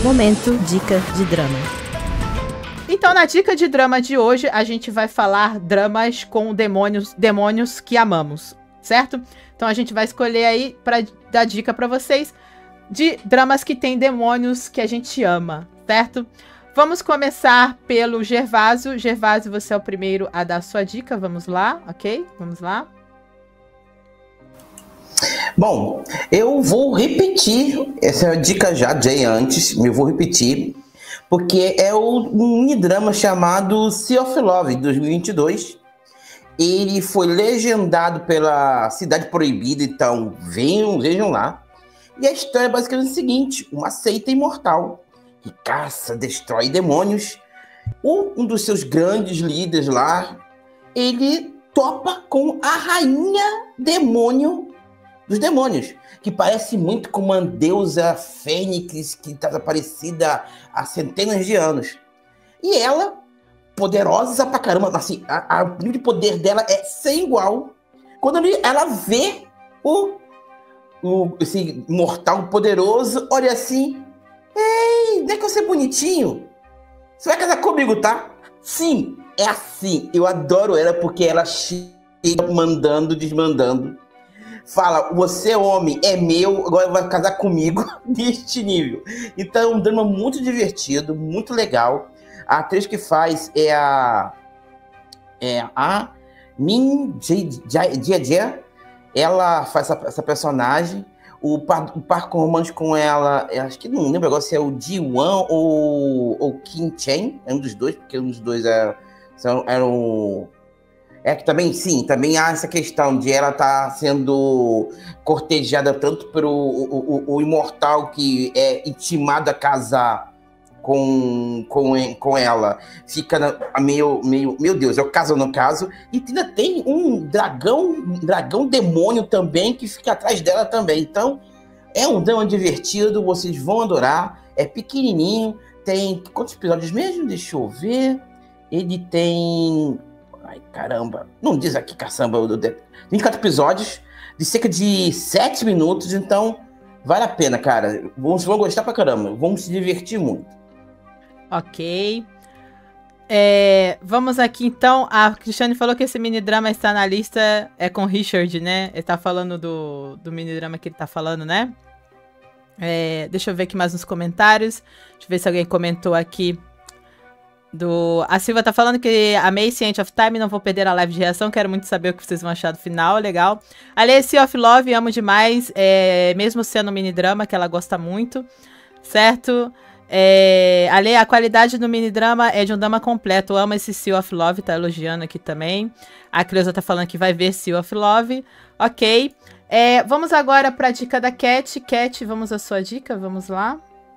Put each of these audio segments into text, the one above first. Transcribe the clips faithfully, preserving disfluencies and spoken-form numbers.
Momento Dica de Drama. Então, na dica de drama de hoje, a gente vai falar dramas com demônios, demônios que amamos, certo? Então, a gente vai escolher aí para dar dica para vocês de dramas que tem demônios que a gente ama, certo? Vamos começar pelo Gervásio. Gervásio, você é o primeiro a dar a sua dica. Vamos lá, ok? Vamos lá. Bom, eu vou repetir essa dica já de antes, eu vou repetir, porque é o, um mini-drama chamado Sea of Love, de dois mil e vinte e dois. Ele foi legendado pela Cidade Proibida, então venham, vejam lá. E a história é basicamente o seguinte: uma seita imortal que caça, destrói demônios. Um dos seus grandes líderes lá, ele topa com a rainha demônio dos demônios, que parece muito com uma deusa fênix que está desaparecida há centenas de anos. E ela, poderosa pra caramba, assim, a, a, o nível de poder dela é sem igual. Quando ela vê o, o esse mortal poderoso, olha assim: ei, não é que eu ser bonitinho? Você vai casar comigo, tá? Sim, é assim. Eu adoro ela porque ela chega mandando, desmandando. Fala, você homem, é meu, agora vai casar comigo neste nível. Então é um drama muito divertido, muito legal. A atriz que faz é a é a Min Jae-jae. Ela faz essa, essa personagem. O par, o par romântico com ela, acho que não lembro agora se é o Ji-won ou o Kim Chen, é um dos dois, porque um dos dois é, são, eram... É que também, sim, também há essa questão de ela estar tá sendo cortejada tanto pelo o, o, o imortal que é intimado a casar com, com, com ela. Fica na, meio, meio, meu Deus, é o caso ou não caso. E ainda tem um dragão, um dragão demônio também que fica atrás dela também. Então, é um drama divertido, vocês vão adorar. É pequenininho, tem quantos episódios mesmo? Deixa eu ver. Ele tem... Ai, caramba. Não diz aqui, caçamba. vinte e quatro episódios de cerca de sete minutos. Então, vale a pena, cara. Vocês vão gostar pra caramba. Vamos se divertir muito. Ok. É, vamos aqui, então. A Cristiane falou que esse mini-drama está na lista. É com o Richard, né? Ele tá falando do, do mini-drama que ele tá falando, né? É, deixa eu ver aqui mais nos comentários. Deixa eu ver se alguém comentou aqui. Do... A Silva tá falando que amei End of Time, não vou perder a live de reação, quero muito saber o que vocês vão achar do final, legal. Ali, Sea of Love, amo demais, é... mesmo sendo um mini-drama, que ela gosta muito, certo? É... Ali, a qualidade do mini-drama é de um drama completo, amo esse Sea of Love, tá elogiando aqui também. A Creuza tá falando que vai ver Sea of Love, ok. É... Vamos agora pra dica da Cat. Cat, vamos à sua dica, vamos lá.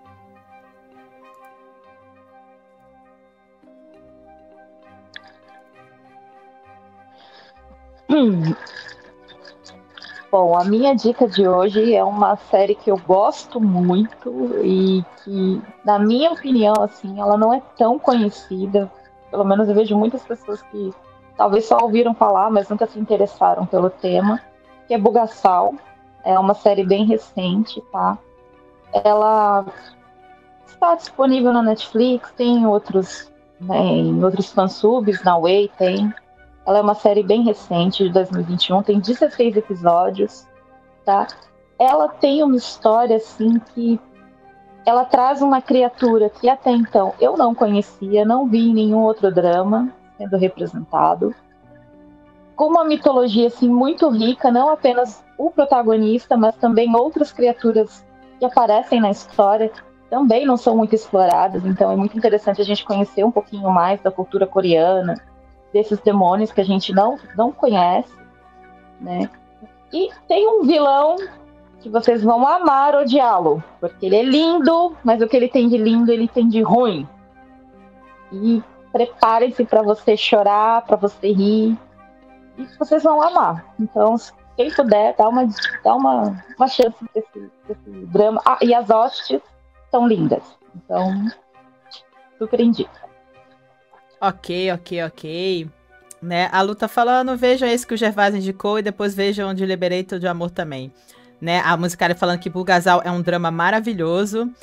Hum. Bom, a minha dica de hoje é uma série que eu gosto muito e que, na minha opinião, assim, ela não é tão conhecida. Pelo menos eu vejo muitas pessoas que talvez só ouviram falar, mas nunca se interessaram pelo tema, que é Bugassal. É uma série bem recente, tá? Ela está disponível na Netflix, tem outros, né, em outros fansubs, na Way tem. Ela é uma série bem recente, de dois mil e vinte e um, tem dezesseis episódios, tá? Ela tem uma história, assim, que ela traz uma criatura que até então eu não conhecia, não vi em nenhum outro drama sendo representado, com uma mitologia, assim, muito rica, não apenas o protagonista, mas também outras criaturas que aparecem na história, também não são muito exploradas, então é muito interessante a gente conhecer um pouquinho mais da cultura coreana, desses demônios que a gente não, não conhece, né? E tem um vilão que vocês vão amar odiá-lo, porque ele é lindo, mas o que ele tem de lindo, ele tem de ruim. E preparem-se para você chorar, para você rir, e vocês vão amar. Então, quem puder, dá uma, dá uma, uma chance desse, desse drama. Ah, e as hostes são lindas, então super indico. Ok, ok, ok. Né? A Lu tá falando, vejam esse que o Gervásio indicou e depois vejam de Liberator de Amor também. Né? A Musicária falando que Bugassal é um drama maravilhoso.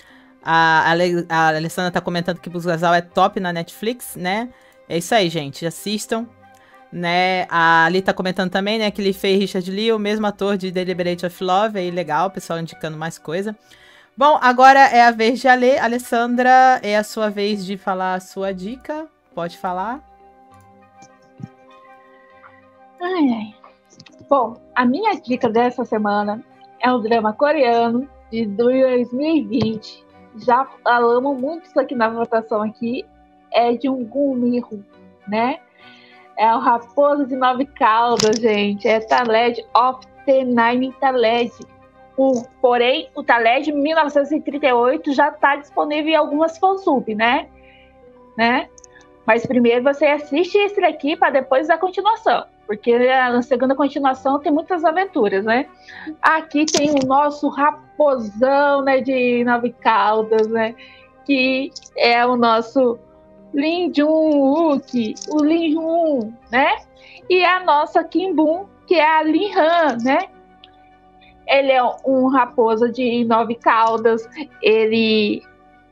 A, Ale, a Alessandra tá comentando que Busgasal é top na Netflix, né? É isso aí, gente. Assistam. Né? A Ali tá comentando também, né? Que ele fez Richard Lee, o mesmo ator de Deliberate of Love. Aí, legal, o pessoal indicando mais coisa. Bom, agora é a vez de Ale. Alessandra, é a sua vez de falar a sua dica. Pode falar. Ai, ai. Bom, a minha dica dessa semana é um drama coreano de dois mil e vinte. Já falamos muito isso aqui na votação aqui. É de um Gumirro, né? É o Raposo de Nove Caudas, gente. É Taled of the Nine Taled. O, porém, o Taled mil novecentos e trinta e oito já está disponível em algumas fansub, né? né? Mas primeiro você assiste esse daqui para depois a continuação. Porque na segunda continuação tem muitas aventuras, né? Aqui tem o nosso raposão, né, de Nove Caudas, né? Que é o nosso Lim Jun-wook, o Lim Jun, né? E a nossa Kim Bum, que é a Lin Han, né? Ele é um raposa de Nove Caudas. Ele...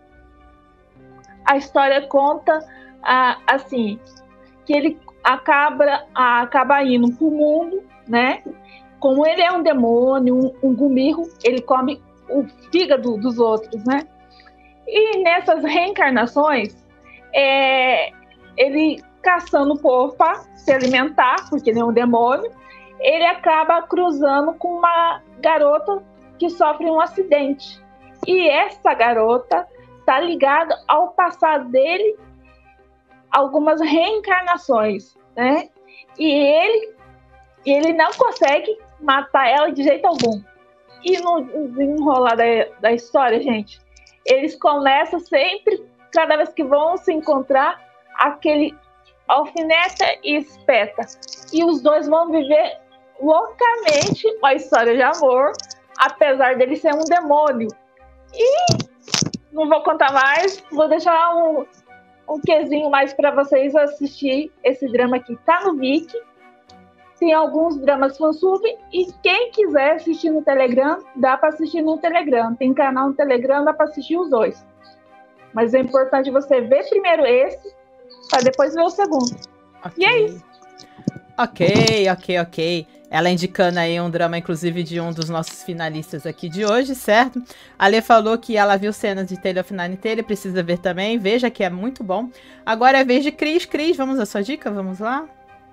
A história conta, ah, assim, que ele acaba, acaba indo pro mundo, né? Como ele é um demônio, um, um gumirro, ele come o fígado dos outros, né? E nessas reencarnações, é, ele caçando o povo para se alimentar, porque ele é um demônio, ele acaba cruzando com uma garota que sofre um acidente. E essa garota está ligada ao passado dele, algumas reencarnações, né? E ele, ele não consegue matar ela de jeito algum. E no desenrolar da, da história, gente, eles começam sempre, cada vez que vão se encontrar, aquele alfineta e espeta. E os dois vão viver loucamente uma história de amor, apesar dele ser um demônio. E não vou contar mais, vou deixar um, um quezinho mais para vocês assistir esse drama que tá no Viki. Tem alguns dramas fansub e quem quiser assistir no Telegram, dá para assistir no Telegram. Tem canal no Telegram, dá para assistir os dois. Mas é importante você ver primeiro esse, para depois ver o segundo. Okay. E é isso. Ok, ok, ok. Ela indicando aí um drama, inclusive, de um dos nossos finalistas aqui de hoje, certo? A Lê falou que ela viu cenas de Tale of Nine Tails, precisa ver também. Veja que é muito bom. Agora é a vez de Cris. Cris, vamos à sua dica? Vamos lá?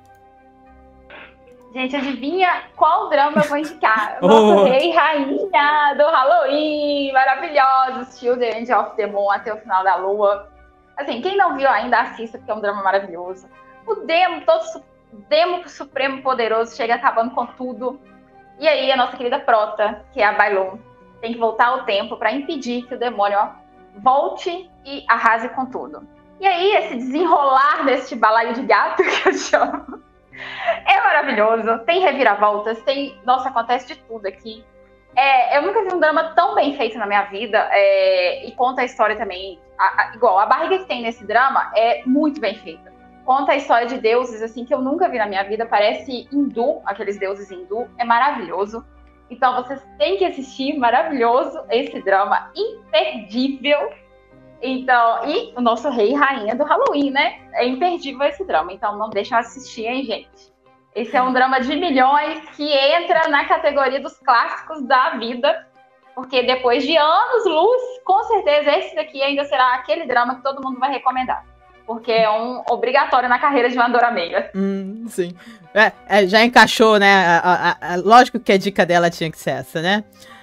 Gente, adivinha qual drama eu vou indicar? Nosso oh. rei e rainha do Halloween, maravilhosos, Children of the Moon até o final da lua. Assim, quem não viu ainda, assista, porque é um drama maravilhoso. O demo, todo su demo supremo poderoso, chega acabando com tudo. E aí a nossa querida Prota, que é a Bailon, tem que voltar ao tempo para impedir que o demônio ó, volte e arrase com tudo. E aí esse desenrolar desse balaio de gato que eu chamo é maravilhoso, tem reviravoltas, tem... Nossa, acontece de tudo aqui. É, eu nunca vi um drama tão bem feito na minha vida, é, e conta a história também, a, a, igual, a barriga que tem nesse drama é muito bem feita. Conta a história de deuses, assim, que eu nunca vi na minha vida, parece hindu, aqueles deuses hindu, é maravilhoso. Então vocês têm que assistir, maravilhoso, esse drama, imperdível. Então, e o nosso rei e rainha do Halloween, né? É imperdível esse drama, então não deixam assistir, hein, gente? Esse é um drama de milhões que entra na categoria dos clássicos da vida, porque depois de anos-luz, com certeza esse daqui ainda será aquele drama que todo mundo vai recomendar, porque é um obrigatório na carreira de uma Dora Meira. Hum, sim. É, é, já encaixou, né? A, a, a, lógico que a dica dela tinha que ser essa, né?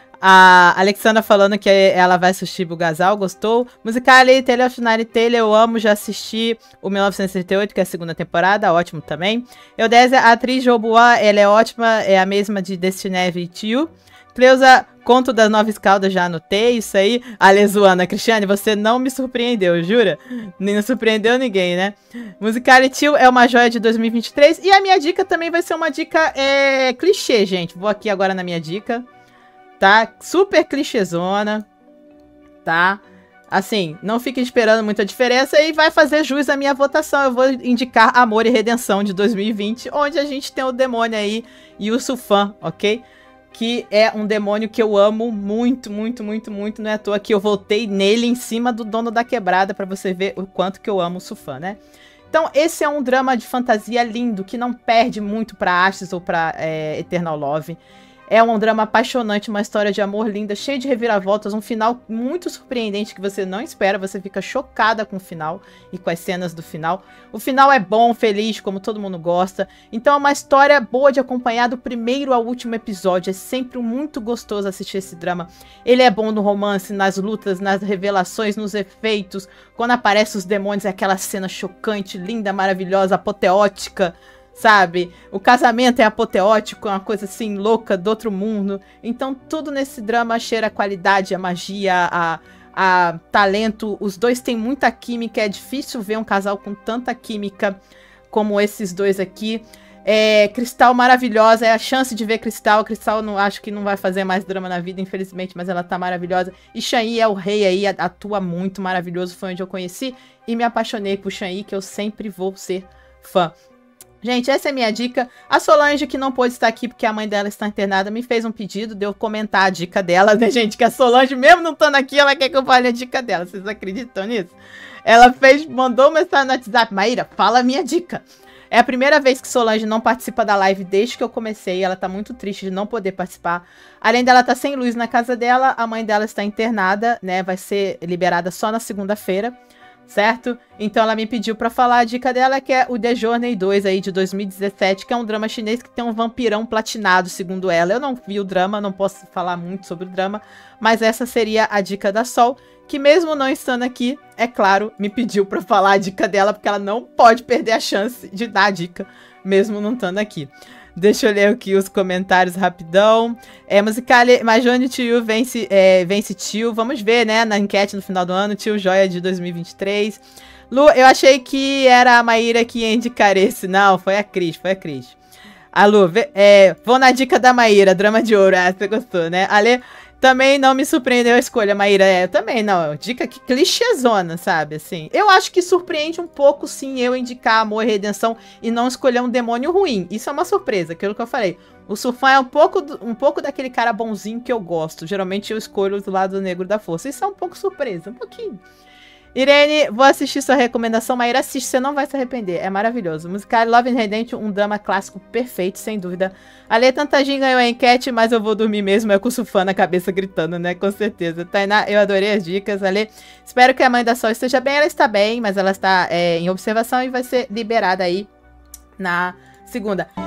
A Alexandra falando que ela vai assistir Busgasal, gostou. Musical.ly, Tale of Nine Tails, eu amo, já assisti o mil novecentos e trinta e oito, que é a segunda temporada, ótimo também. Eudésia, a atriz Joboa, ela é ótima, é a mesma de Destineve e Tio. Cleusa, Conto das Nove Caudas, já anotei isso aí. Alezuana, Cristiane, você não me surpreendeu, jura? Nem surpreendeu ninguém, né? Musical.ly Tio é uma joia de dois mil e vinte e três. E a minha dica também vai ser uma dica é, clichê, gente. Vou aqui agora na minha dica. Tá? Super clichêzona, tá? Assim, não fique esperando muita diferença e vai fazer jus à minha votação. Eu vou indicar Amor e Redenção de dois mil e vinte, onde a gente tem o demônio aí e o Sufan, ok? que é um demônio que eu amo muito, muito, muito, muito. Não é à toa que eu voltei nele em cima do Dono da Quebrada, pra você ver o quanto que eu amo o Sufjan, né? Então, esse é um drama de fantasia lindo, que não perde muito pra Ashes ou pra é, Eternal Love. É um drama apaixonante, uma história de amor linda, cheia de reviravoltas, um final muito surpreendente que você não espera, você fica chocada com o final e com as cenas do final. O final é bom, feliz, como todo mundo gosta. Então é uma história boa de acompanhar do primeiro ao último episódio. É sempre muito gostoso assistir esse drama. Ele é bom no romance, nas lutas, nas revelações, nos efeitos. Quando aparecem os demônios, é aquela cena chocante, linda, maravilhosa, apoteótica. Sabe? O casamento é apoteótico, é uma coisa assim, louca, do outro mundo. Então, tudo nesse drama cheira a qualidade, a magia, a, a talento. Os dois têm muita química, é difícil ver um casal com tanta química como esses dois aqui. É, Cristal maravilhosa, é a chance de ver Cristal. Cristal, não, acho que não vai fazer mais drama na vida, infelizmente, mas ela tá maravilhosa. E Shan-Yi é o rei aí, atua muito, maravilhoso, foi onde eu conheci. E me apaixonei por Shan-Yi, que eu sempre vou ser fã. Gente, essa é a minha dica. A Solange, que não pôde estar aqui porque a mãe dela está internada, me fez um pedido de eu comentar a dica dela, né, gente? Que a Solange, mesmo não estando aqui, ela quer que eu fale a dica dela. Vocês acreditam nisso? Ela fez, mandou mensagem no WhatsApp. Maíra, fala a minha dica. É a primeira vez que Solange não participa da live desde que eu comecei. Ela tá muito triste de não poder participar. Além dela tá sem luz na casa dela, a mãe dela está internada, né? Vai ser liberada só na segunda-feira. Certo? Então ela me pediu pra falar a dica dela, que é o The Journey dois aí de dois mil e dezessete, que é um drama chinês que tem um vampirão platinado, segundo ela. Eu não vi o drama, não posso falar muito sobre o drama, mas essa seria a dica da Sol, que mesmo não estando aqui, é claro, me pediu pra falar a dica dela, porque ela não pode perder a chance de dar a dica, mesmo não estando aqui. Deixa eu ler aqui os comentários rapidão. É, Musicale, Majone Tio vence, é, vence Tio. Vamos ver, né, na enquete no final do ano. Tio Joia de dois mil e vinte e três. Lu, eu achei que era a Maíra que ia indicar esse. Não, foi a Cris, foi a Cris. A Lu, é, vou na dica da Maíra, Drama de Ouro. Ah, você gostou, né? Ale, também não me surpreendeu a escolha, Maíra. É, eu também não. Dica que clichêzona, sabe? Assim, eu acho que surpreende um pouco, sim, eu indicar Amor e Redenção e não escolher um demônio ruim. Isso é uma surpresa, aquilo que eu falei. O Sufjan é um pouco, um pouco daquele cara bonzinho que eu gosto. Geralmente eu escolho do lado negro da força. Isso é um pouco surpresa, um pouquinho. Irene, vou assistir sua recomendação. Maíra, assiste, você não vai se arrepender. É maravilhoso. Musical Love and Redemption, um drama clássico perfeito, sem dúvida. Ale Tantagin ganhou a enquete, mas eu vou dormir mesmo. É com o Sufjan na cabeça gritando, né? Com certeza. Tainá, eu adorei as dicas. Ale, espero que a mãe da Sol esteja bem. Ela está bem, mas ela está é, em observação e vai ser liberada aí na segunda.